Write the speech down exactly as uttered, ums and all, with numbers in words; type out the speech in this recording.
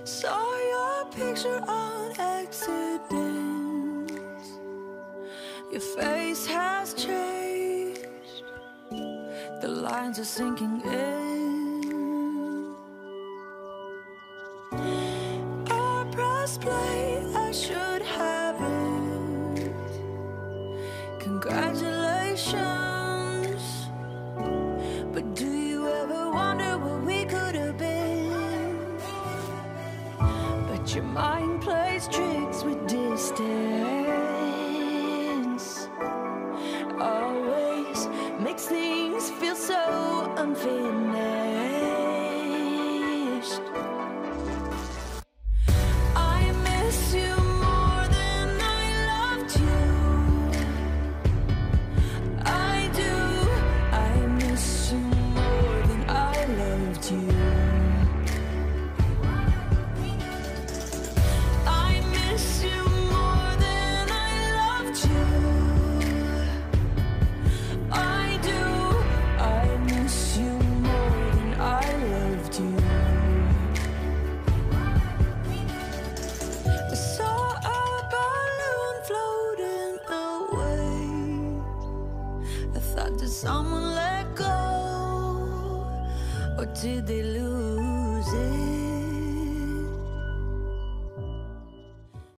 Saw your picture on accident. Your face has changed. The lines are sinking in. I press play, I should have it. Congratulations. But do you ever wonder what we could have been? But your mind plays tricks with distance. Always makes things feel so unfinished. I miss you more than I loved you. I do. I miss you more than I loved you. I miss you more than I loved you. I do. I miss you more than I loved you. I saw a balloon floating away. I thought, did someone let go? Or did they lose it?